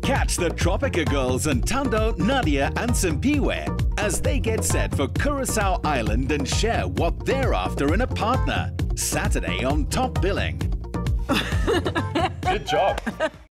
Catch the Tropika girls Ntando, Nadia and Simphiwe as they get set for Curacao Island and share what they're after in a partner. Saturday on Top Billing. Good job.